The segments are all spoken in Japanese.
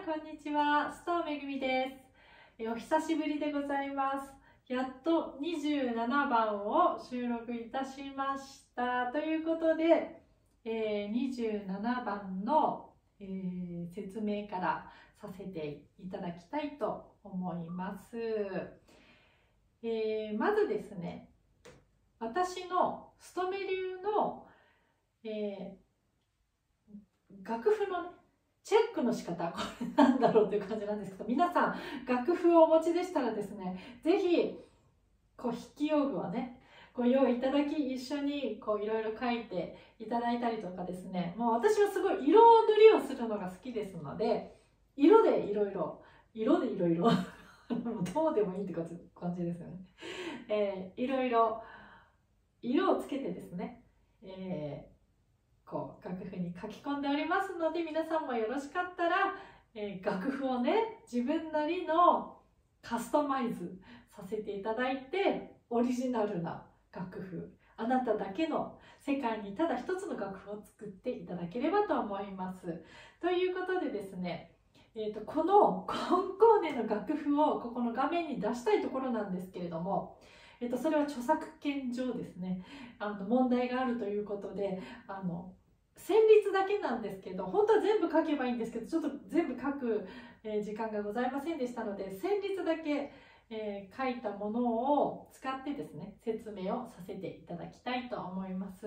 こんにちは。須藤めぐみです。お久しぶりでございます。やっと27番を収録いたしました。ということで、27番の、説明からさせていただきたいと思います。まずですね、私の勤め流の、楽譜のね、チェックの仕方、これなんだろうという感じなんですけど、皆さん楽譜をお持ちでしたらですね、ぜひ筆記用具をねご用意いただき、一緒にいろいろ書いていただいたりとかですね、もう私はすごい色塗りをするのが好きですので、色でいろいろどうでもいいって感じですよね。いろいろ色をつけてですね、楽譜に書き込んでおりますので、皆さんもよろしかったら、楽譜をね自分なりのカスタマイズさせていただいて、オリジナルな楽譜、あなただけの世界にただ一つの楽譜を作っていただければと思います。ということでですね、このコンコーネの楽譜をここの画面に出したいところなんですけれども、それは著作権上ですね、問題があるということで、旋律だけなんですけど、本当は全部書けばいいんですけど、ちょっと全部書く時間がございませんでしたので、旋律だけ書いたものを使ってですね、説明をさせていただきたいと思います。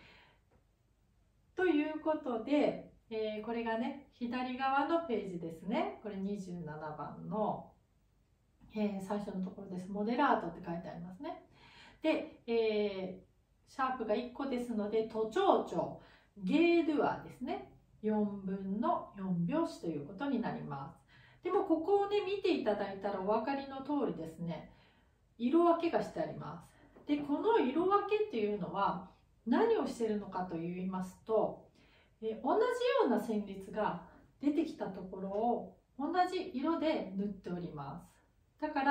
ということで、これがね、左側のページですね。これ27番の、最初のところです。モデラートって書いてありますね。で、シャープが1個ですので、都庁長、ゲードゥアですね。4分の4拍子ということになります。でもここをね見ていただいたらお分かりの通りですね、色分けがしてあります。でこの色分けっていうのは何をしているのかといいますと、同じような旋律が出てきたところを同じ色で塗っております。だから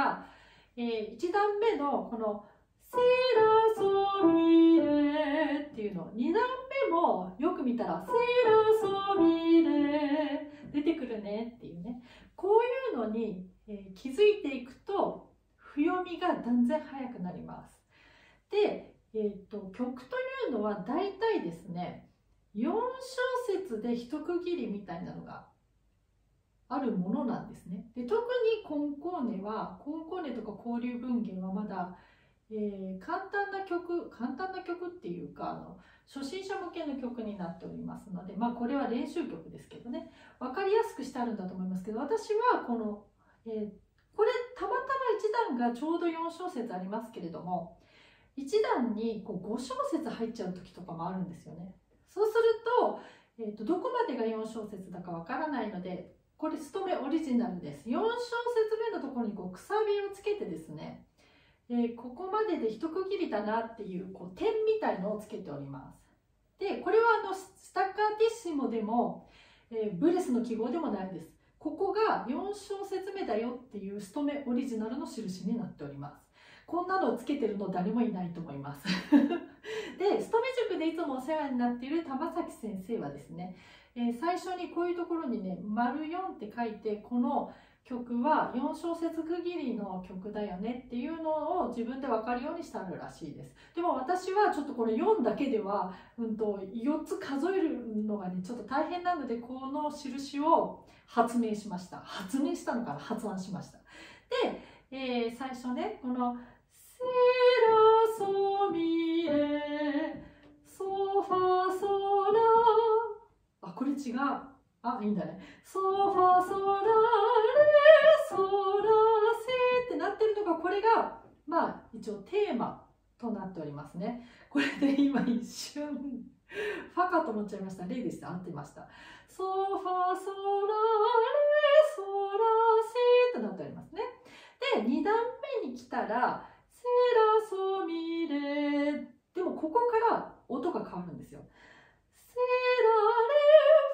、1段目のこのセラソミレっていうの、2段目もよく見たらセラソミレ出てくるねっていうね、こういうのに、気づいていくと譜読みが断然速くなります。で、曲というのは大体ですね、4小節で一区切りみたいなのがあるものなんですね。で特にコンコーネとか交流文芸はまだ簡単な曲っていうか初心者向けの曲になっておりますので、これは練習曲ですけどね、分かりやすくしてあるんだと思いますけど、私はこの、これたまたま1段がちょうど4小節ありますけれども、1段に5小節入っちゃう時とかもあるんですよね。そうすると、どこまでが4小節だかわからないので、これ勤めオリジナルです。4小節目のところにくさびをつけてですね、ここまでで一区切りだなっていう点みたいのをつけております。でこれはスタッカーティッシモでも、ブレスの記号でもないです。ここが4小節目だよっていう勤めオリジナルの印になっております。こんなのをつけてるの誰もいないと思いますで勤め塾でいつもお世話になっている玉崎先生はですね、最初にこういうところにね丸4って書いて、この曲は4小節区切りの曲だよねっていうのを自分で分かるようにしてあるらしいです。でも私はちょっとこれ4だけでは、4つ数えるのがねちょっと大変なので、この印を発明しました。発明したのかな、発案しました。で、最初ね、このセラソミレソファソラ、これ違う。いいんだね。ソファソラレソラセってなってるのが、これが一応テーマとなっておりますね。これで今一瞬ファかと思っちゃいました。レでした。合ってました。ソファソラレソラセってなっておりますね。で2段目に来たらセラソミレ、でもここから音が変わるんですよ。セラレ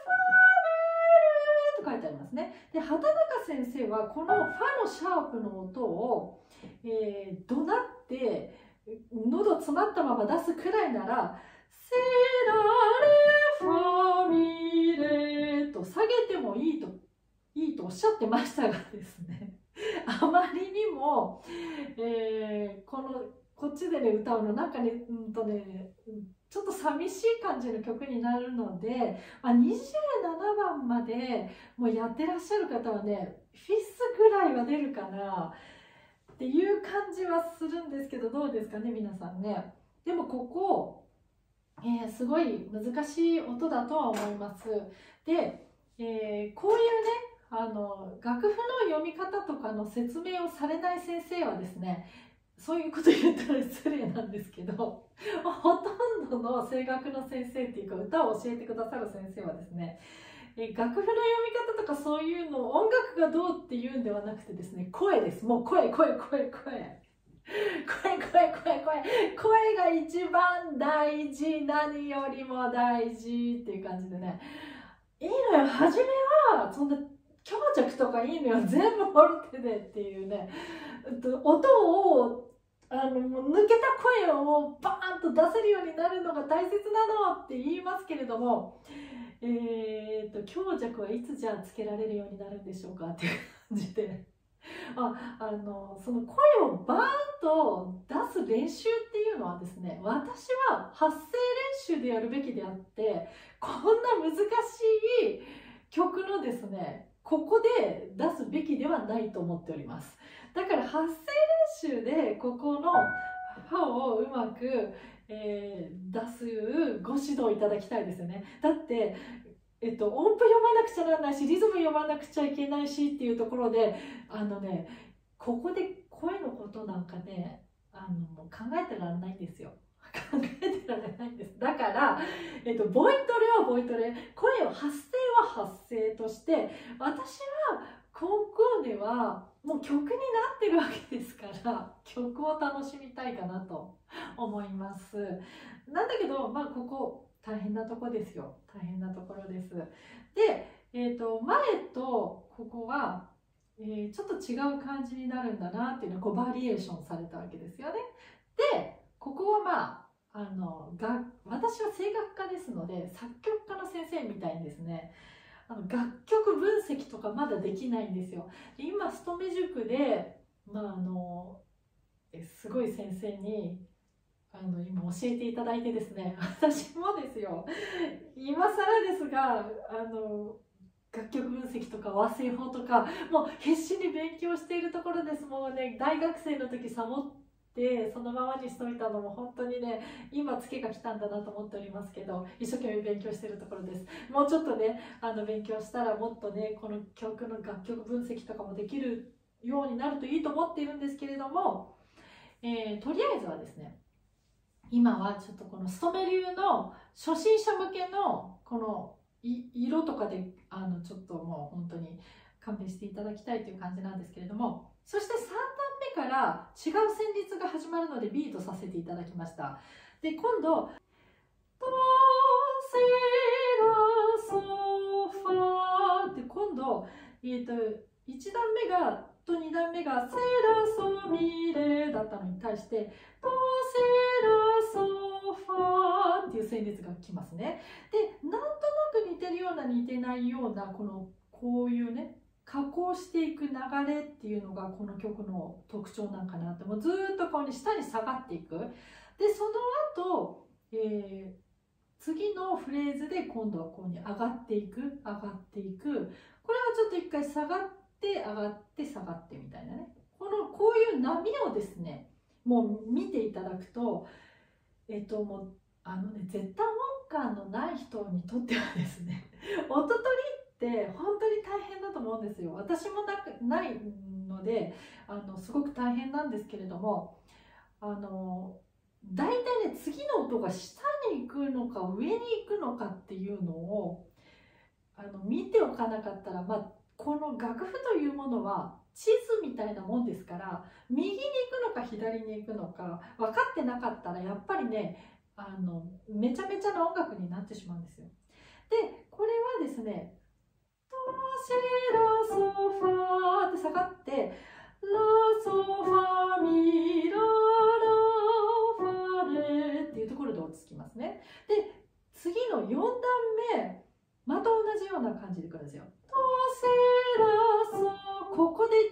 書いてありますね。で畑中先生はこのファのシャープの音を、怒鳴って喉詰まったまま出すくらいならセラレファミレと下げてもいいといいとおっしゃってましたがですね、あまりにも、こっちでね歌うのなんかね、ちょっと寂しい感じの曲になるので、27番までもうやってらっしゃる方はね、フィスぐらいは出るかなっていう感じはするんですけど、どうですかね皆さんね。でもここ、すごい難しい音だとは思います。で、こういうね楽譜の読み方とかの説明をされない先生はですね、そういうこと言ったら失礼なんですけど、ほとんどの声楽の先生っていうか歌を教えてくださる先生はですね、楽譜の読み方とかそういうの音楽がどうっていうんではなくてですね、声です。もう声が一番大事、何よりも大事っていう感じでね、いいのよ、初めはそんな強弱とかいいのよ、全部フォルテでっていうね、音をもう抜けた声をバーンと出せるようになるのが大切なのって言いますけれども、強弱はいつじゃあつけられるようになるんでしょうかっていう感じで、その声をバーンと出す練習っていうのはですね、私は発声練習でやるべきであって、こんな難しい曲のですね、ここで出すべきではないと思っております。だから発声練習でここの歯をうまく、出すご指導いただきたいですよね。だって音符読まなくちゃならないし、リズム読まなくちゃいけないしっていうところで、ここで声のことなんかね、もう考えてられないんですよ。考えてられないんです。だから、ボイトレはボイトレ、声を発声は発声として、私はコンクールではもう曲になってるわけですから、曲を楽しみたいかなと思います。なんだけど、ここ大変なとこですよ。大変なところです。で、前とここは、ちょっと違う感じになるんだなっていうのをこうバリエーションされたわけですよね。で、ここは私は声楽家ですので、作曲家の先生みたいにですね、楽曲分析とかまだできないんですよ。で今、勤め塾で、すごい先生に今教えていただいてですね、私もですよ、今更ですが楽曲分析とか和声法とかもう必死に勉強しているところです。もうね、大学生の時サボってそのままにしといたのも本当にね、今ツケが来たんだなと思っておりますけど、一生懸命勉強しているところです。もうちょっとね勉強したらもっとね、この曲の楽曲分析とかもできるようになるといいと思っているんですけれども、とりあえずはですね、今はちょっとこの勤め流の初心者向けのこの色とかでちょっともう本当に勘弁していただきたいという感じなんですけれども、そして3段目から違う旋律が始まるのでビートさせていただきました。で、今度ドセラソファーって今度、1段目がと2段目がセラソミレだったのに対してドセラソファーっていう旋律が来ますね。で、なんとなく似てるような似てないようなこういうね、加工していく流れっていうのがこの曲の特徴なんかなって、もうずっとこう下に下がっていく。で、その後、次のフレーズで今度はこうに上がっていく上がっていく、これはちょっと一回下がって上がって下がってみたいなね、こういう波をですね、もう見ていただくと、もう絶対音感のない人にとってはですね、音取りって本当に大変だと思うんですよ。私もないのですごく大変なんですけれども、大体ね、次の音が下に行くのか上に行くのかっていうのを見ておかなかったら、この楽譜というものは地図みたいなもんですから、右に行くのか左に行くのか分かってなかったらやっぱりね、めちゃめちゃな音楽になってしまうんですよ。で、これはですね、ドシラソファーって下がって、ラソファミララファレっていうところで落ち着きますね。で、次の4段目、また同じような感じでくるんですよ。ドセ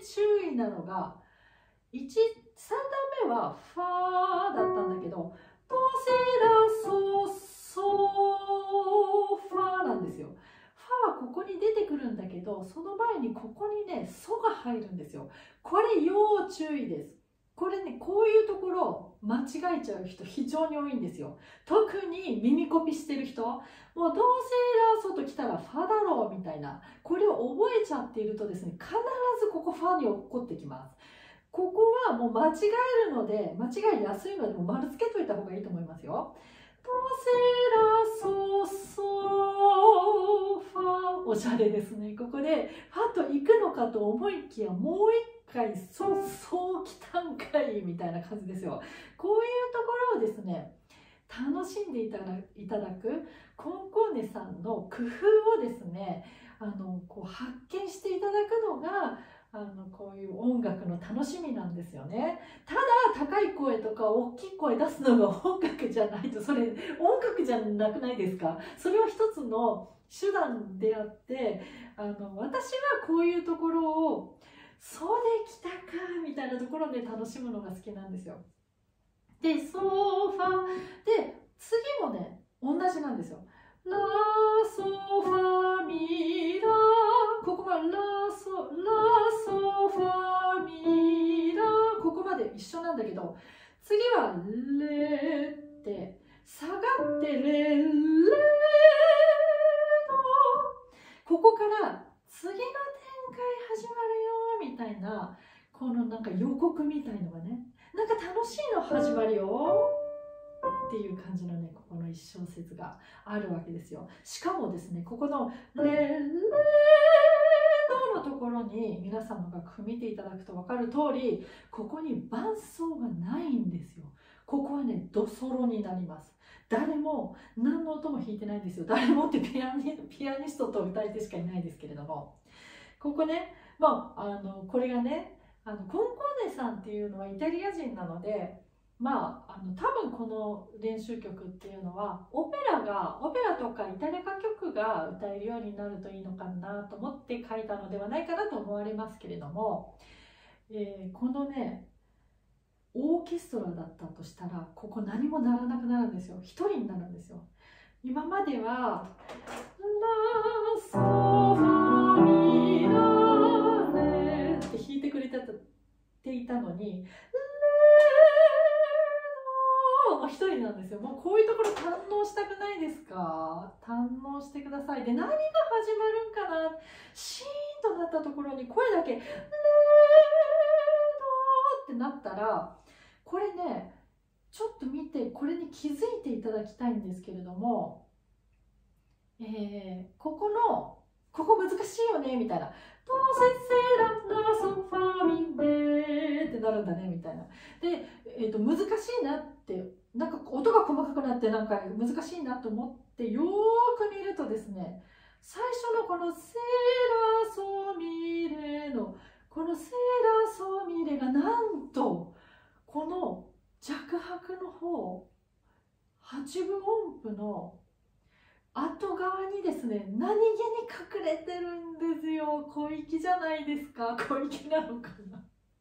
注意なのが、3段目はファーだったんだけど、ドセラソソファーなんですよ。ファはここに出てくるんだけど、その前にここにね、ソが入るんですよ。これ要注意です。これね、こういうところ間違えちゃう人非常に多いんですよ。特に耳コピしてる人、もうどうせラソと来たらファだろうみたいな、これを覚えちゃっているとですね、必ずここファに落っこってきます。ここはもう間違えるので、間違いやすいので、もう丸つけといた方がいいと思いますよ。ドセラソソファ、おしゃれですね。ここでファと行くのかと思いきや、もう一回ソソ来たんかいみたいな感じですよ。こういうところをですね、楽しんでいただくコンコーネさんの工夫をですね、こう発見していただくのがこういう音楽の楽しみなんですよね。ただ高い声とか大きい声出すのが音楽じゃないと、それ音楽じゃなくないですか？それは一つの手段であって、私はこういうところをそうできたかみたいなところで楽しむのが好きなんですよ。でソファで次もね同じなんですよ。ラソファミラ、ここがラソファミラ、ここまで一緒なんだけど、次はレって下がってレド、ここから次の展開始まるよみたいな、このなんか予告みたいのがね、なんか楽しいの始まるよっていう感じのね、ここの1小節があるわけですよ。しかもですね、ここのレレドのところに皆様が見ていただくと分かる通り、ここに伴奏がないんですよ。ここはね、ドソロになります。誰も何の音も弾いてないんですよ。誰もってピアニストと歌い手しかいないですけれども、ここね、これがね、コンコーネさんっていうのはイタリア人なので、多分この練習曲っていうのはオペラとかイタリア歌曲が歌えるようになるといいのかなと思って書いたのではないかなと思われますけれども、このねオーケストラだったとしたらここ何もならなくなるんですよ。一人になるんですよ。今まではラソファミラレって弾いてくれていたのに、一人なんですよ。もうこういうところ堪能したくないですか？堪能してください。で、何が始まるんかな、シーンとなったところに声だけレードってなったら、これねちょっと見て、これに気づいていただきたいんですけれども、ここ難しいよねみたいな、ドセセララソファミレってなるんだねみたいな。で、難しいなって、なんか音が細かくなってなんか難しいなと思ってよーく見るとですね、最初のこのセラソミレのこのセラソミレがなんとこの弱拍の方、8分音符の後側にですね、何気に隠れてるんですよ。小粋じゃないですか？小粋なのかな。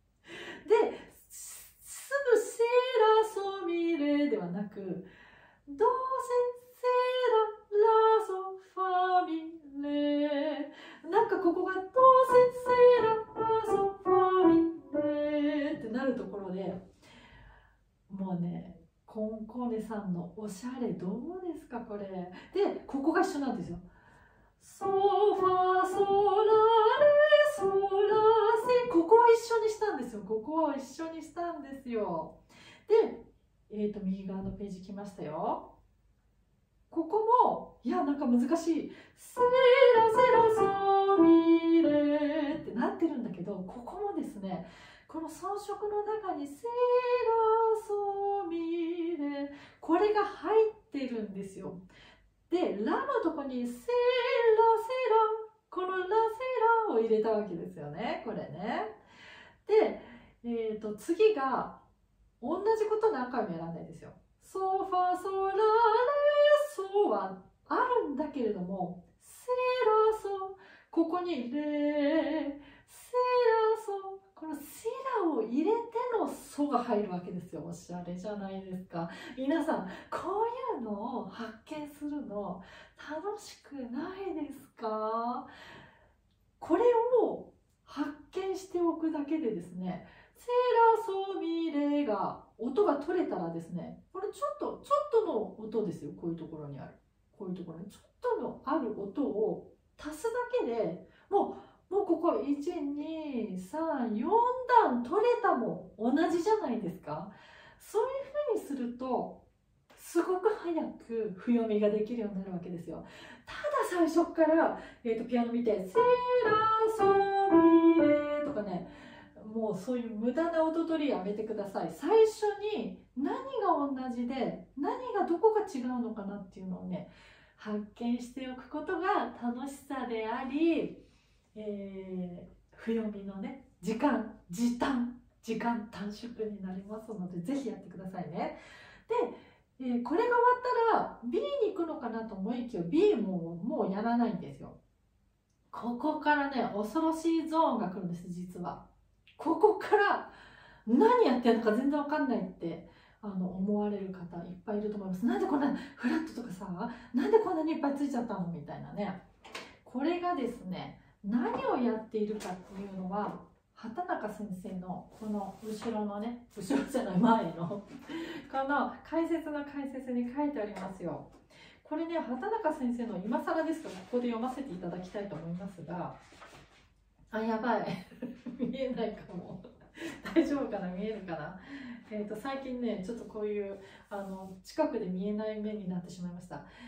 ですぐセラソミレではなく、ドセセララソファミレ、なんかここがドセセララソファミレってなるところで、もうね、コンコーネさんのおしゃれどうですかこれ。で、ここが一緒なんですよ。ソファソラレソラセ、ここは一緒にしたんですよ。ここは一緒にしたんですよ。で、右側のページ来ましたよ。ここもなんか難しい、セラセラソミレってなってるんだけど、ここもですね、この装飾の中にセラソミレ、これが入ってるんですよ。で、ラのとこにセラセラ、このラセラを入れたわけですよね、これね。で、次が同じこと何回もやらないですよ。ソファソラレソはあるんだけれども、セラソ、ここにレセラソこのセラを入れてのソが入るわけですよ。おしゃれじゃないですか。皆さん、こういうのを発見するの楽しくないですか？これを発見しておくだけでですね、セラソミレが音が取れたらですね、これちょっとの音ですよ。こういうところにある、こういうところにちょっとのある音を足すだけでもうここ1、2、3、4段取れたも同じじゃないですか。そういうふうにするとすごく早く譜読みができるようになるわけですよ。ただ最初から、ピアノ見てセラソミレとかね、もうそういう無駄な音取りやめてください。最初に何が同じで何がどこが違うのかなっていうのをね、発見しておくことが楽しさであり、譜読みのね、時間短縮になりますので、ぜひやってくださいね。で、これが終わったら B に行くのかなと思いきや B もうやらないんですよ。ここからね、恐ろしいゾーンが来るんです。実はここから何やってるのか全然わかんないって思われる方いっぱいいると思います。なんでこんなフラットとかさ、なんでこんなにいっぱいついちゃったのみたいなね。これがですね、何をやっているかっていうのは、畑中先生のこの後ろのね、後ろじゃない前のこの解説に書いてありますよ。これね、畑中先生の今更ですから、ここで読ませていただきたいと思いますが、あ、やばい見えないかも大丈夫かな、見えるかな。最近ね、ちょっとこういう近くで見えない目になってしまいました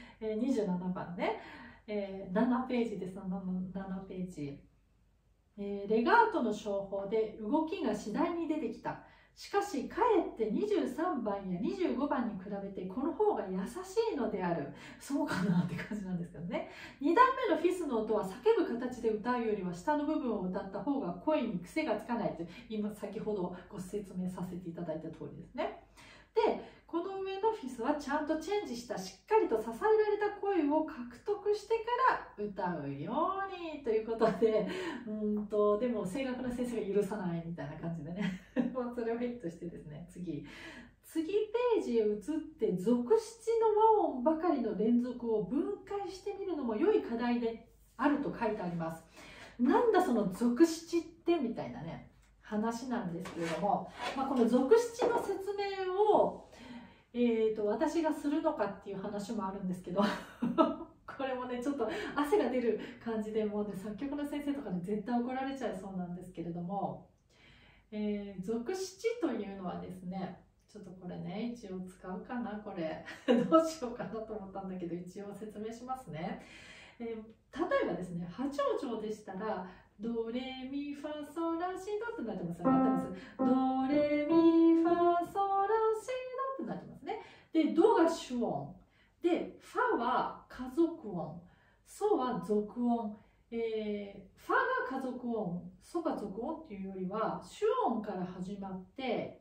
。27番ね、7ページです。7ページ。レガートの唱法で動きが次第に出てきた。しかしかえって23番や25番に比べてこの方が優しいのである。そうかなって感じなんですけどね。2段目のフィスの音は叫ぶ形で歌うよりは下の部分を歌った方が声に癖がつかないと、今先ほどご説明させていただいた通りですね。で、この上のフィスはちゃんとチェンジしたしっかりと支えられた声を獲得してから歌うようにということで、でも声楽の先生が許さないみたいな感じでねそれをヒットしてですね、次ページへ移って属七の和音ばかりの連続を分解してみるのも良い課題であると書いてあります。なんだその属七ってみたいなね話なんですけれども、この属七の説明を私がするのかっていう話もあるんですけどこれもねちょっと汗が出る感じで、もうね作曲の先生とかに絶対怒られちゃいそうなんですけれども、属七というのはですね、ちょっとこれね一応使うかな、これどうしようかなと思ったんだけど一応説明しますね。例えばですね、八王朝でしたらドレミファソラシドってなってます。合ってます。ドレミファソラシドってなってますね。で、ドが主音で、ファは家族音、ソは属音、ファが家族音、ソが属音っていうよりは主音から始まって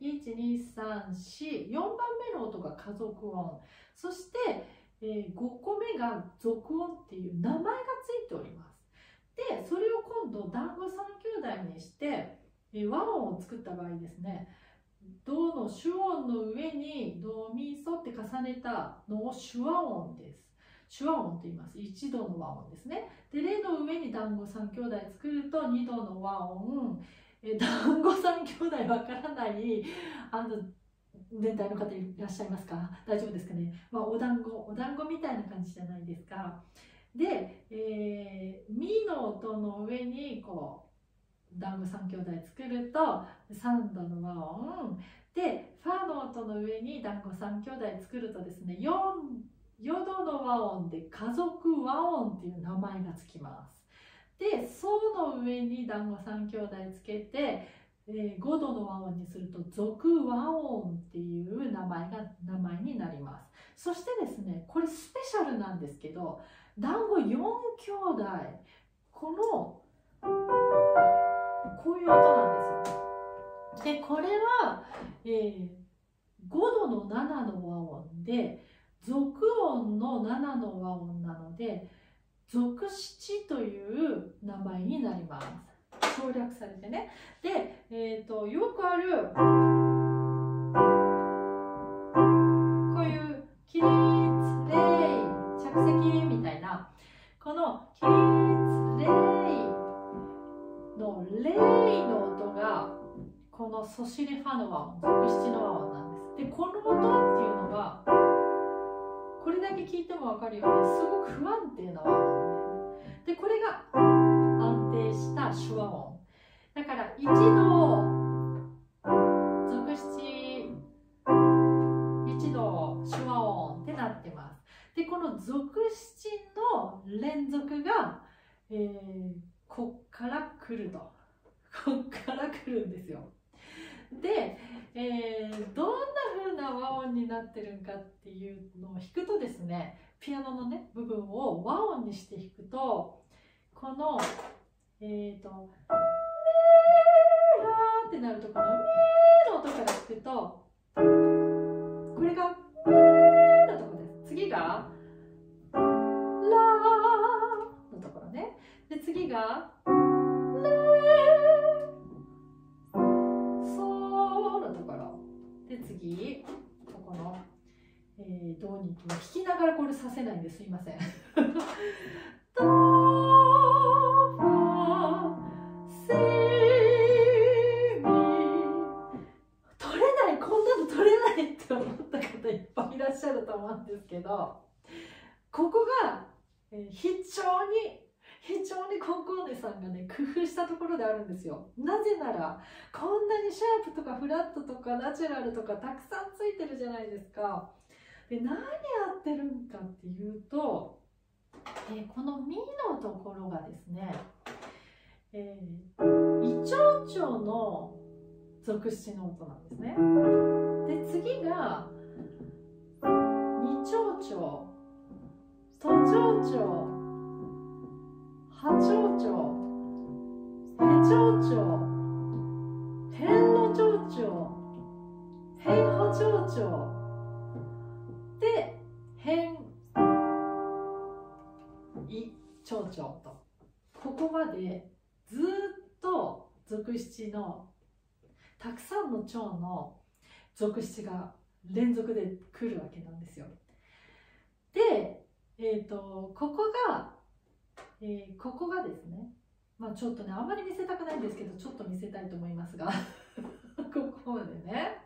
1、2、3、4、4番目の音が家族音、そして5個目が属音っていう名前がついております。で、それを今度団子三兄弟にして和音を作った場合ですね、ドの主音の上にドミソって重ねたのを手話音です。手話音と言います。1度の和音ですね。で、レの上に団子三兄弟作ると2度の和音。団子三兄弟わからない年代の方いらっしゃいますか？大丈夫ですかね。お団子みたいな感じじゃないですか。で、ミの音の上にこう団子三兄弟作ると3度の和音で、ファの音の上に団子三兄弟作るとですね、4度の和音で家族和音っていう名前がつきます。で、ソの上に団子三兄弟つけて5度の和音にすると属和音っていう名前になります。そしてですね、これスペシャルなんですけど、団子4兄弟、こういう音なんですよ。で、これは、5度の7の和音で属音の7の和音なので属七という名前になります。省略されてね。で、 よくあるこういう起立礼着席みたいな、この起立礼の礼の音がこのソシレファの和音、属七の和音なんです。でこの音っていうのがこれだけ聞いても分かるようにすごく不安定な和音で、これが安定した手話音だから、一度属七、一度手話音ってなってます。でこの属七の連続が、こっから来ると、こっから来るんですよ。で、どんな風な和音になってるんかっていうのを弾くとですね、ピアノのね部分を和音にして弾くと、このってなるところのミーの音から弾くと、これがミーのところです。次がラーのところね。で次がレソのところで、次ここの、ドに弾きながらこれさせないんですいませんドファシミ、取れない、こんなの取れないって思った方いっぱいいらっしゃると思うんですけど、ここが非常にコンコーネさんがね工夫したところであるんですよ。なぜならこんなにシャープとかフラットとかナチュラルとかたくさんついてるじゃないですか。で何やってるんかっていうと、このミのところがですね、イチョウチョウの属七の音なんですね。で次が二チョウチョウ、トチョウチョウ、ハチョウチョウ、ヘチョウチョウ、ヘンロチョウチョウ、ヘイホチョウチョウでヘンイチョウチョウと、ここまでずっと属七のたくさんの蝶の属七が連続で来るわけなんですよ。で、ここがですね、まあちょっとねあんまり見せたくないんですけどちょっと見せたいと思いますがここまでね、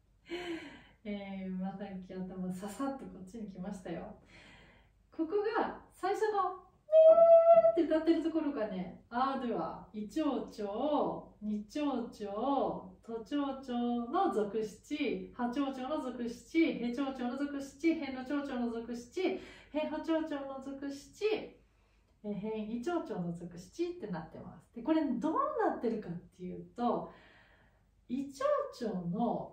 また頭ささっとこっちに来ましたよ。ここが最初のって歌ってるところがね、あではイチョウチョウ、ニチョウチョウ、トチョウチョウの属七、ハチョウチョウの属七、ヘチョウチョウの属七、ヘンのチョウチョウの属七、ヘンハチョウチョウの属七、ヘンイチョウチョウの属七ってなってます。でこれどうなってるかっていうと、イチョウチョウの、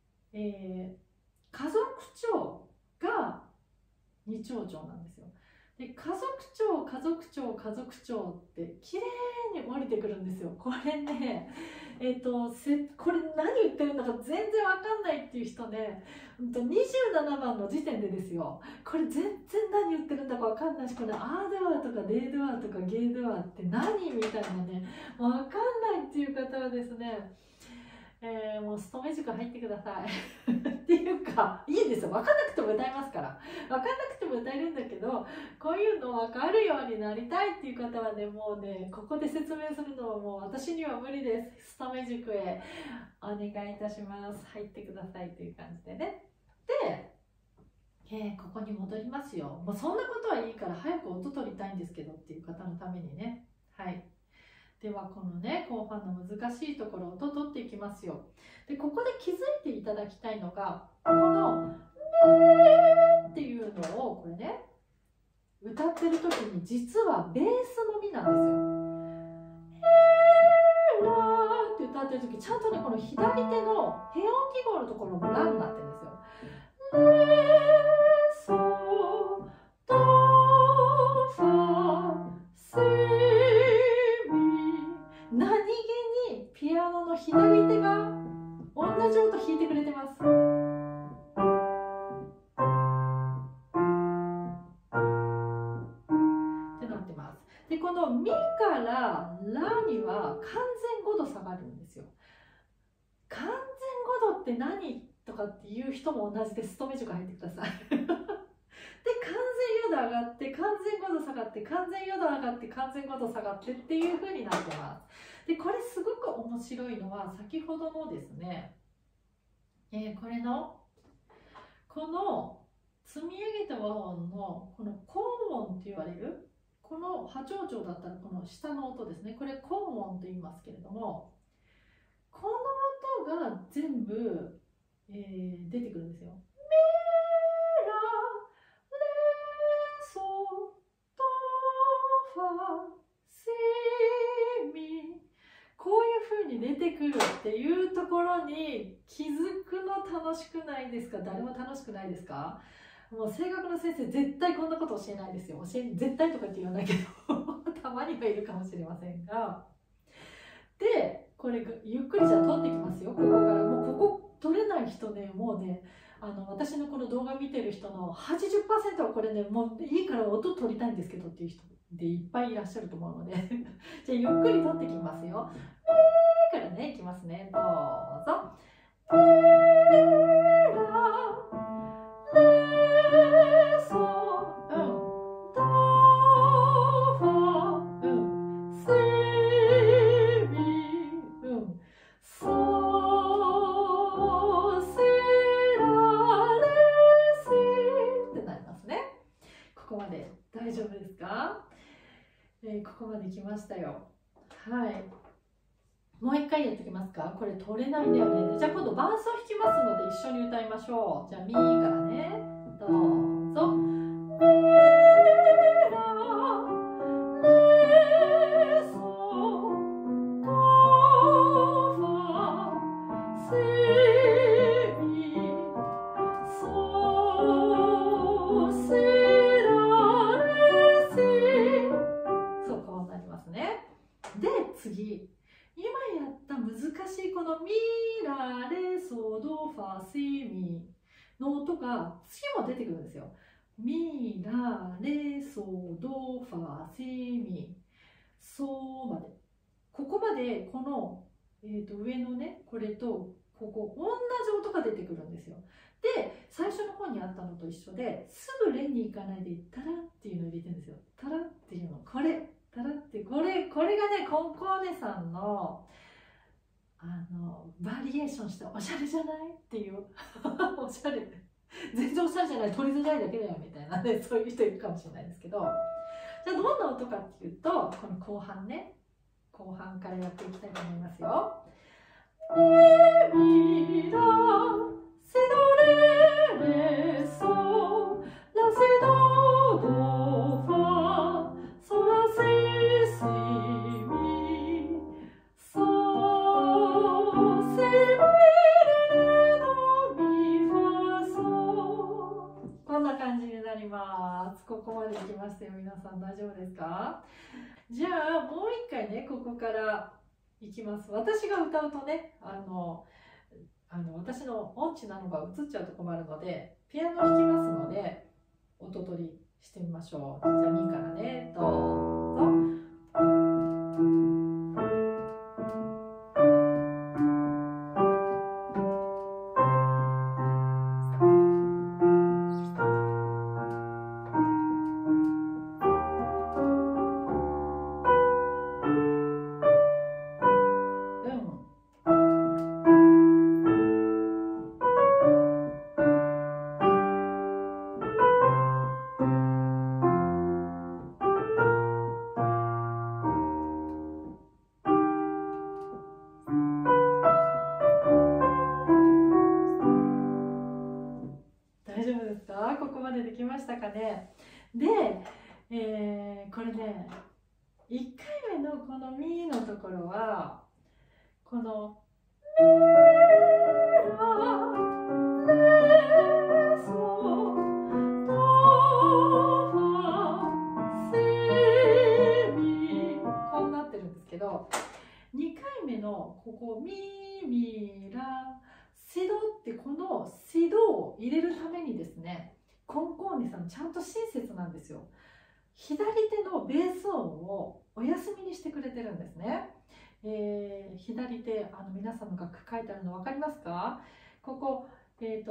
家族長が二チョウチョウなんですよ。で家族長家族長家族長って綺麗に降りてくるんですよ。これね、これ何言ってるんだか全然わかんないっていう人ね、27番の時点でですよ、これ全然何言ってるんだかわかんないし、これアードゥアとかデードゥアとかゲードゥアって何みたいなね、わかんないっていう方はですね、もうストメ塾入ってくださいっていうか、いいですよ、分かんなくても歌いますから、分かんなくても歌えるんだけど、こういうの分かるようになりたいっていう方はね、もうねここで説明するのはもう私には無理です。ストメ塾へお願いいたします。入ってくださいという感じでね。で、ここに戻りますよ。もうそんなことはいいから早く音取りたいんですけどっていう方のためにね。はい、ではこのね後半の難しいところ音取っていきますよ。でここで気づいていただきたいのが、この「ね」っていうのをこれね歌ってる時に実はベースのみなんですよ。「へーらー」って歌ってる時ちゃんとねこの左手のヘ音記号のところもラになってるんですよ。レソドファシミ、何気にピアノの左手が同じ音弾いてくれてます。ってなってます。でこのミからラには完全5度下がるんですよ。完全5度って何とかっていう人も同じで勤め塾入ってください。で、完全4度上がって、完全5度下がって、完全4度上がって、完全5度下がってっていう風になってます。で、これすごく面白いのは、先ほどのですね、これの、この積み上げた和音のこの高音って言われる、この波長長だったらこの下の音ですね、これ高音と言いますけれども、この音が全部、出てくるんですよ。メラレソドファセミ、こういう風に出てくるっていうところに気づくの楽しくないですか？誰も楽しくないですか？もう声楽の先生絶対こんなこと教えないですよ。絶対とかって言わないけどたまにはいるかもしれませんが、でこれゆっくりじゃあ取ってきますよ。ここからもうここ取れない人ね、もうね、私のこの動画見てる人の 80% はこれね、もういいから音取りたいんですけどっていう人でいっぱいいらっしゃると思うのでじゃあゆっくり取ってきますよ。からね、いきますね。どうぞ。レソ、ドファ、セミ、ソ、セラ、レ、シってなりますね。ここまで大丈夫ですか？ここまで来ましたよ。はい。もう一回やってきますか？これ取れないんだよね。じゃあ今度伴奏弾きますので一緒に歌いましょう。じゃあミからね、どうぞ。レラレソドファセミソセラレシ、そうこうなりますね。で次、今やった難しいこのミラレソドファシミの音が次も出てくるんですよ。ミラレソドファシミソまで、ここまでこの、上のね、これとここ同じ音が出てくるんですよ。で最初の方にあったのと一緒ですぐレに行かないでタラっていうのを入れてるんですよ。タラっていうの、これタラって、これがね、コンコーネさんのバリエーションしたおしゃれじゃないっていうおしゃれ、全然おしゃれじゃない、取りづらいだけだよみたいなね、そういう人いるかもしれないですけど、じゃあどんな音かっていうと、この後半ね、後半からやっていきたいと思いますよ。レミラセドレレソラセドドファソラシシミソセミレドミファソ、こんな感じになります。ここまで来ましたよ。皆さん大丈夫ですか？じゃあもう一回ね、ここからいきます。私が歌うとね、私の音痴なのが映っちゃうと困るので、ピアノ弾きますので音取りしてみましょう。じゃあミからね、どうぞ。ここまでできましたかね。で、これね、1回目のこのミのところはこのレラレソドファセミ、こうなってるんですけど、2回目のここミミラシドってこのシドを入れるためにですね、コンコーネさんちゃんと親切なんですよ。 左手のベース音をお休みにしてくれてるんですね。左手、皆さんの楽譜書いてあるの分かりますか？ここ、ミ、ラ、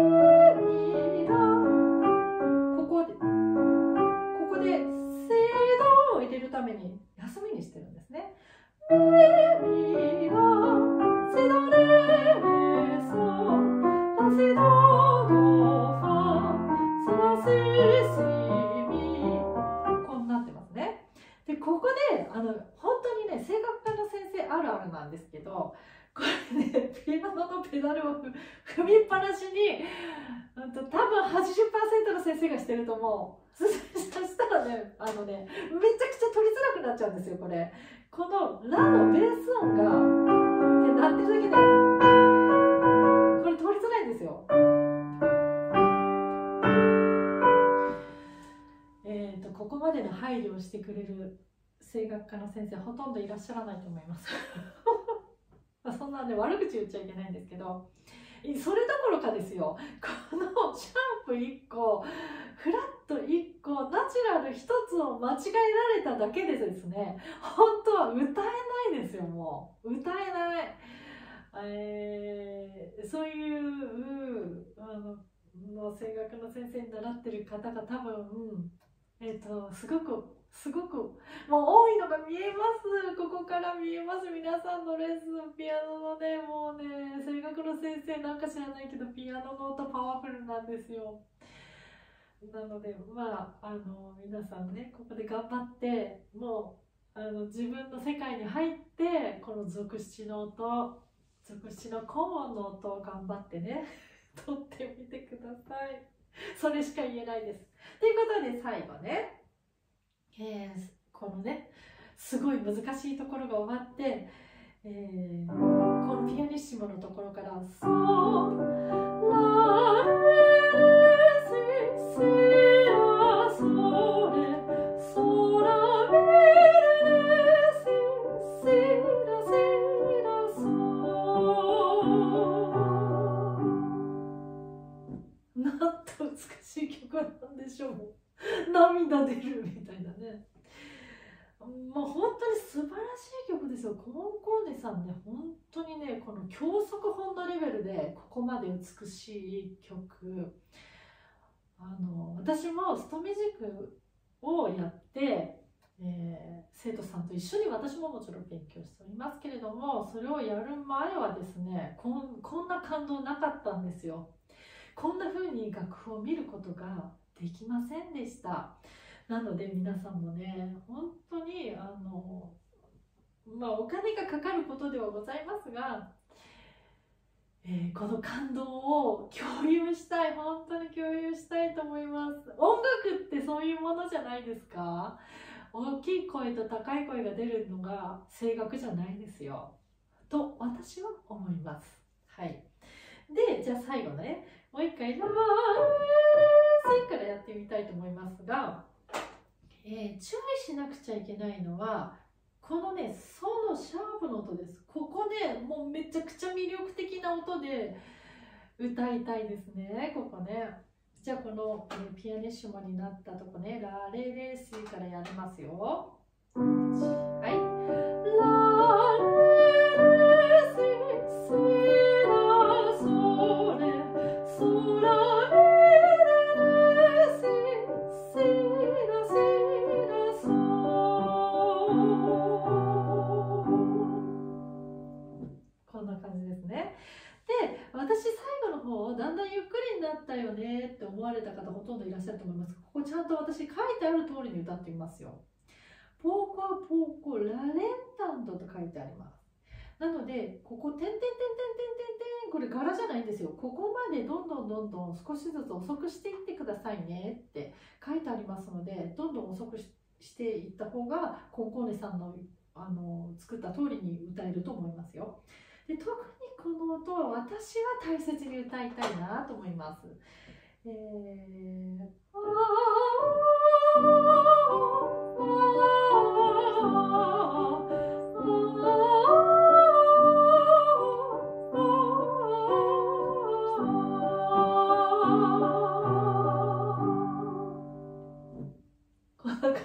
ここでセドを入れるために休みにしてるんですね。ミ、ラ、セド、レ、ソ、ラ、セド、ド、ファ、サ、シ、シ、ミ、こうなってますね。で、ここで本当にね、声楽科の先生あるあるなんですけど、これね、ピアノのペダルを踏みっぱなしに、多分80% の先生がしてると思う。そしたらね、めちゃくちゃ取りづらくなっちゃうんですよ、これ。このラのベース音が、ってなってるだけで、これ取りづらいんですよ。ここまでの配慮をしてくれる声楽科の先生ほとんどいらっしゃらないと思いますそんなね、悪口言っちゃいけないんですけど、それどころかですよ、このシャープ1個フラット1個ナチュラル1つを間違えられただけでですね、本当は歌えないですよ。もう歌えない、そういう声楽の先生に習ってる方が多分、すごくもう多いのが見えます。ここから見えます。皆さんのレッスン、ピアノのね、もうね、声楽の先生なんか知らないけどピアノの音パワフルなんですよ。なので皆さんね、ここで頑張ってもう自分の世界に入って、この属七の音、属七の高音の音を頑張ってね取ってみてください。それしか言えないです。ということで最後ね、このね、すごい難しいところが終わって、このピアニッシモのところからソラレシシラソレソラミレシシラシラソ、なんと美しい曲なんでしょう。涙出るみたいなね。もう本当に素晴らしい曲ですよ。コンコーネさんね、本当にね、この教則本のレベルでここまで美しい曲。私もストミ塾をやって、生徒さんと一緒に私ももちろん勉強しておりますけれども、それをやる前はですね、こんな感動なかったんですよ。こんな風に楽譜を見ることができませんでした。なので皆さんもね、本当にお金がかかることではございますが、この感動を共有したい、本当に共有したいと思います。音楽ってそういうものじゃないですか。大きい声と高い声が出るのが声楽じゃないですよと私は思います。はい。で、じゃあ最後ね、もう一回ラーセからやってみたいと思いますが、注意しなくちゃいけないのはこのね、ソのシャープの音です。ここね、もうめちゃくちゃ魅力的な音で歌いたいですね、ここね。じゃあこの、ピアニッシモになったとこね、ラレレシからやりますよ。はい。ラレレシシラソレソラレレシシラシラソ、こんな感じですね。で、私最後の方だんだんゆっくりになったよねって思われた方ほとんどいらっしゃると思います。ここちゃんと私書いてある通りに歌ってみますよ。ポーコはポーコラレンタンドと書いてあります。なのでここ点々点々点々点、これ柄じゃないんですよ。ここまでどんどん少しずつ遅くしていってくださいねって書いてありますので、どんどん遅くしていった方がコンコーネさんの作った通りに歌えると思いますよ。で、特にこの音は私は大切に歌いたいなと思います。こんな感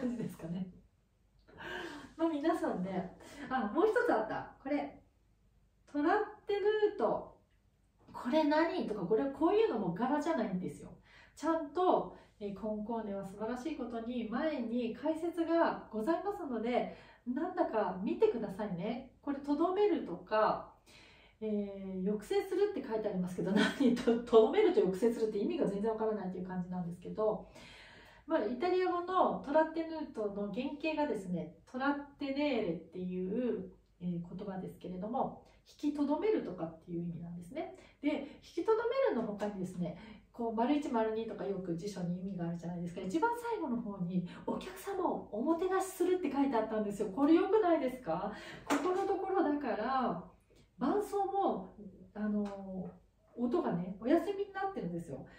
もう一つあった。これトラッテルート、これ何とか、こういうのも柄じゃないんですよ。ちゃんとコンコーネは素晴らしいことに前に解説がございますので、なんだか見てくださいね。これとどめるとか、抑制するって書いてありますけど、とどめると抑制するって意味が全然わからないという感じなんですけど、イタリア語のトラッテヌートの原型がですね、トラッテネーレっていう言葉ですけれども、引きとどめるとかっていう意味なんですね。で、引きとどめるの他にですね、こう丸1丸2とかよく辞書に意味があるじゃないですか。一番最後の方にお客様をおもてなしするって書いてあったんですよ。これ良くないですか？ここのところだから伴奏も音がねお休みになってるんですよ。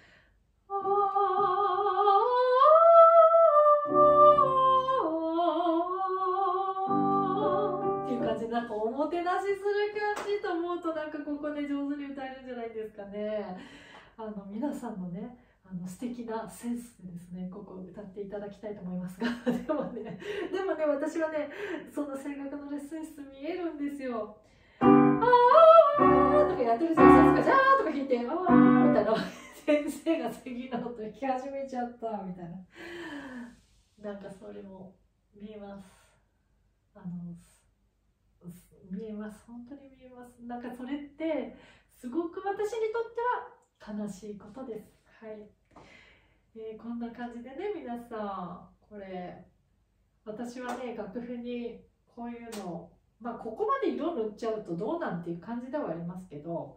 っていう感じで、なんかおもてなしする感じと思うと、なんかここで上手に歌えるんじゃないですかね。皆さんのね素敵なセンスでですね、ここ歌っていただきたいと思いますがでもね私はね、その声楽のレッスン室見えるんですよ。あーとかやってる先生がじゃーとか弾いて、あーみたいな先生が次の音弾き始めちゃったみたいな、なんかそれも見えます。見えます。本当に見えます。なんかそれってすごく私にとっては悲しいことです。はい。こんな感じでね、皆さん、これ私はね楽譜にこういうの、ここまで色塗っちゃうとどうなんていう感じではありますけど、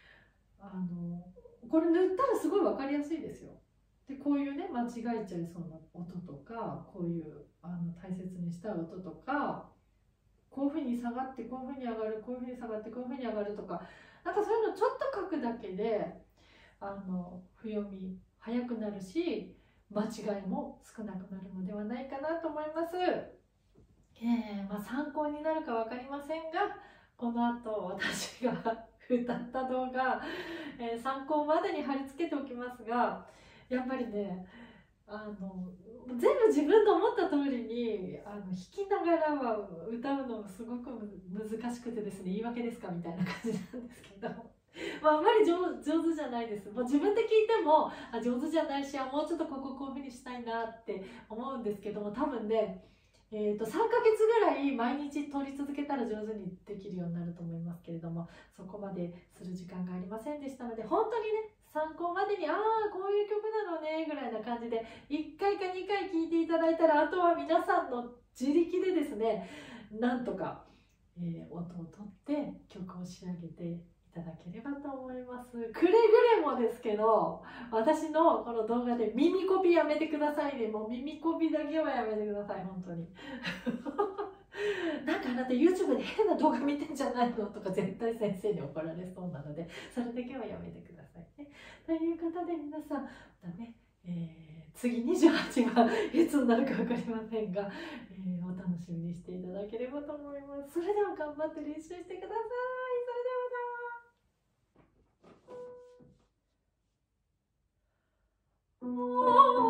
これ塗ったらすごい分かりやすいですよ。でこういうね間違えちゃいそうな音とか、こういう大切にしたい音とか、こういうふうに下がってこういうふうに上がる、こういうふうに下がってこういうふうに上がるとか、なんかそういうのちょっと書くだけで譜読み早くなるし、間違いも少なくなるのではないかなと思います。参考になるか分かりませんが、この後私が歌った動画、参考までに貼り付けておきますが、やっぱりね全部自分の思った通りに弾きながらは歌うのがすごく難しくてですね、言い訳ですかみたいな感じなんですけどあんまり上手じゃないです。もう自分で聞いても上手じゃないし、もうちょっとこういうふうにしたいなって思うんですけども、多分ね3ヶ月ぐらい毎日撮り続けたら上手にできるようになると思いますけれども、そこまでする時間がありませんでしたので、本当にね参考までにこういう曲なのねぐらいな感じで1回か2回聴いていただいたら、あとは皆さんの自力でですね、なんとか、音を取って曲を仕上げていただければと思います。くれぐれもですけど、私のこの動画で耳コピやめてくださいね。もう耳コピだけはやめてください、本当になんかあなた YouTube で変な動画見てんじゃないのとか絶対先生に怒られそうなので、それだけはやめてくださいね。ということで皆さん、またね、次28番いつになるか分かりませんが、お楽しみにしていただければと思います。それでは頑張って練習してください。それではまた。